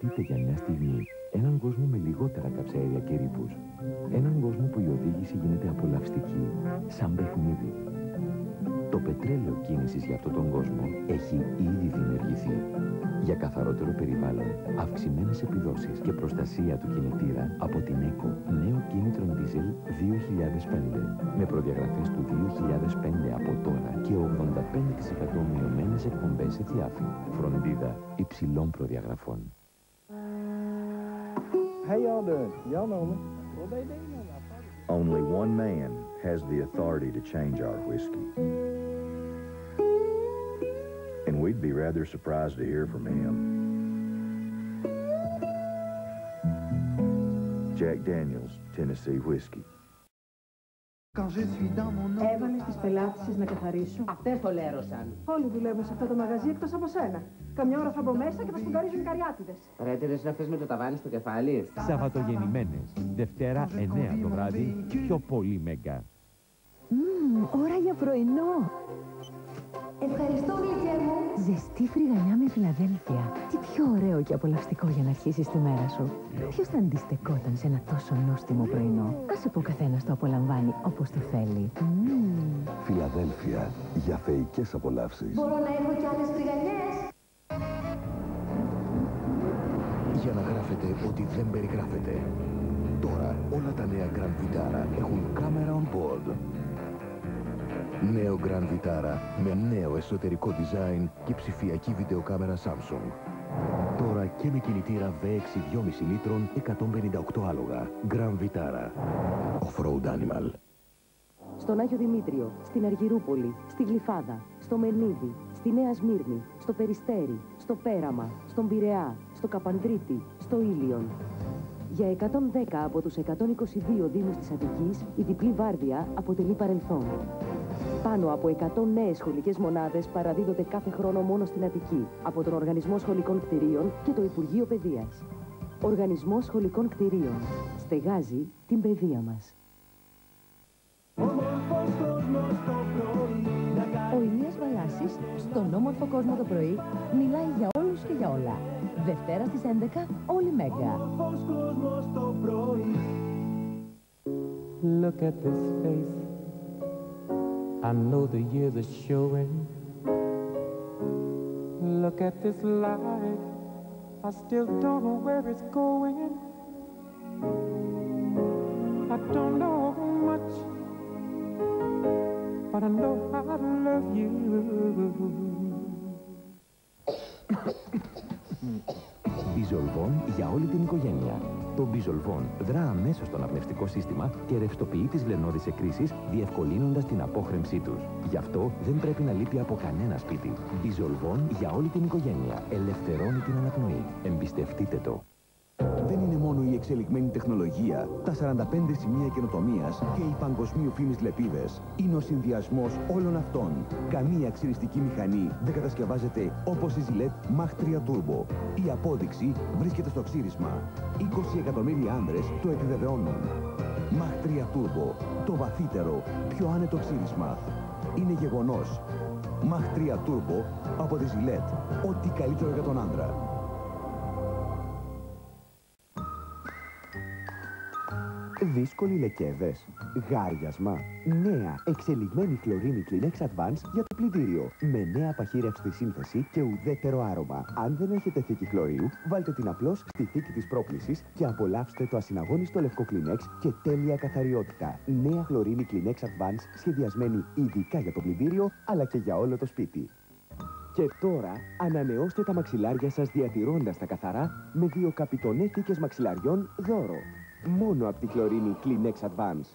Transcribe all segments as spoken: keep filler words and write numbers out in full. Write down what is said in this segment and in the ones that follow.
Σκεφτείτε για μια στιγμή έναν κόσμο με λιγότερα καυσαέρια και ρήπους. Έναν κόσμο που η οδήγηση γίνεται απολαυστική, σαν παιχνίδι. Το πετρέλαιο κίνησης για αυτόν τον κόσμο έχει ήδη δημιουργηθεί. Για καθαρότερο περιβάλλον, αυξημένες επιδόσεις και προστασία του κινητήρα από την ΕΚΟ, νέο κίνητρο δίζελ δύο χιλιάδες πέντε. Με προδιαγραφές του δύο χιλιάδες πέντε από τώρα και ογδόντα πέντε τοις εκατό μειωμένες εκπομπές σε θιάφη. Φροντίδα υψηλών προδιαγραφών. How y'all doing? Y'all know me. Well, they do know my father. Only one man has the authority to change our whiskey. And we'd be rather surprised to hear from him. Jack Daniel's Tennessee Whiskey. Έβαλες τις πελάτησες να καθαρίσουν. Αυτές το λέρωσαν. Όλοι δουλεύουν σε αυτό το μαγαζί εκτός από σένα. Καμιά ώρα θα μπω μέσα και θα σπουγγαρίζουν οι καριάτιδες. Ρέτιδες είναι αυτές με το ταβάνι στο κεφάλι. Σαββατογεννημένες. Δευτέρα εννιά το βράδυ, πιο πολύ Μέγκα. Μμμ, ώρα για πρωινό. Ευχαριστώ, γλυκέ μου. Ζεστή φρυγανιά με Φιλαδέλφια. Τι πιο ωραίο και απολαυστικό για να αρχίσεις τη μέρα σου. Ποιος θα αντιστεκόταν σε ένα τόσο νόστιμο πρωινό. Άσε που ο καθένας το απολαμβάνει όπως το θέλει. Mm. Φιλαδέλφια, για θεϊκές απολαύσεις. Μπορώ να έχω κι άλλες φρυγανιές. Για να γράφετε ό,τι δεν περιγράφεται. Τώρα όλα τα νέα Grand Vitara έχουν κάμερα on board. Νέο Grand Vitara με νέο εσωτερικό design και ψηφιακή βιντεοκάμερα Samsung. Τώρα και με κινητήρα βι έξι δυόμισι λίτρων, εκατόν πενήντα οκτώ άλογα. Grand Vitara. Off-road animal. Στον Άγιο Δημήτριο, στην Αργυρούπολη, στη Γλυφάδα, στο Μελνίδη, στη Νέα Σμύρνη, στο Περιστέρι, στο Πέραμα, στον Πειραιά, στο Καπανδρίτη, στο Ήλιον. Για εκατόν δέκα από τους εκατόν είκοσι δύο δήμους της Αττικής, η διπλή βάρδια αποτελεί παρελθόν. Πάνω από εκατό νέες σχολικές μονάδες παραδίδονται κάθε χρόνο μόνο στην Αττική από τον Οργανισμό Σχολικών Κτηρίων και το Υπουργείο Παιδείας. Οργανισμός Σχολικών Κτηρίων. Στεγάζει την παιδεία μας. Ο Ηλίας Βαλάσης, στον όμορφο κόσμο το πρωί, μιλάει για όλους και για όλα. Δευτέρα στις έντεκα, όλη Μέγκα. Look at this face. I know the years are showing. Look at this life. I still don't know where it's going. I don't know much, but I know I love you. Bisolvon για όλη την οικογένεια. Το Bisolvon δρά αμέσως στο αναπνευστικό σύστημα και ρευστοποιεί τις λαινώδεις εκκρίσεις, διευκολύνοντας την απόχρεμσή τους. Γι' αυτό δεν πρέπει να λείπει από κανένα σπίτι. Bisolvon για όλη την οικογένεια. Ελευθερώνει την αναπνοή. Εμπιστευτείτε το. Δεν είναι μόνο η εξελιγμένη τεχνολογία, τα σαράντα πέντε σημεία καινοτομίας και οι παγκοσμίου φήμης λεπίδες. Είναι ο συνδυασμός όλων αυτών. Καμία ξυριστική μηχανή δεν κατασκευάζεται όπως η Gillette Mach τρία Turbo. Η απόδειξη βρίσκεται στο ξύρισμα. είκοσι εκατομμύρια άνδρες το επιβεβαιώνουν. Mach τρία Turbo. Το βαθύτερο, πιο άνετο ξύρισμα. Είναι γεγονός. Mach τρία Turbo από τη Gillette. Ό,τι καλύτερο για τον άντρα. Δύσκολοι λεκέδες, γάριασμα, νέα εξελιγμένη χλωρίνη Kleenex Advance για το πλυντήριο. Με νέα παχύρευστη σύνθεση και ουδέτερο άρωμα. Αν δεν έχετε θήκη χλωρίου, βάλτε την απλώς στη θήκη της πρόκλησης και απολαύστε το ασυναγώνιστο λευκό Kleenex και τέλεια καθαριότητα. Νέα χλωρίνη Kleenex Advance σχεδιασμένη ειδικά για το πλυντήριο, αλλά και για όλο το σπίτι. Και τώρα ανανεώστε τα μαξιλάρια σας διατηρώντας τα καθαρά με δύο καπιτονέ θήκες μαξιλαριών δώρο. Μόνο από τη χλωρίνη Kleenex Advance.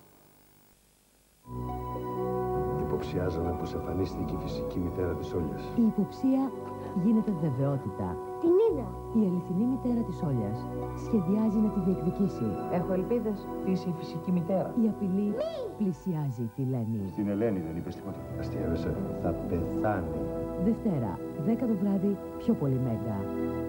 Υποψιάζαμε πως εμφανίστηκε η φυσική μητέρα της Όλιας. Η υποψία γίνεται βεβαιότητα. Την είδα. Η αληθινή μητέρα της Όλιας σχεδιάζει να τη διεκδικήσει. Έχω ελπίδες. Τι είσαι η φυσική μητέρα. Η απειλή Μη. πλησιάζει τη Λένη. Στην Ελένη δεν είπες τίποτα. Αστείευεσαι. Θα πεθάνει. Δευτέρα, δέκα το βράδυ, πιο πολύ Μέγκα.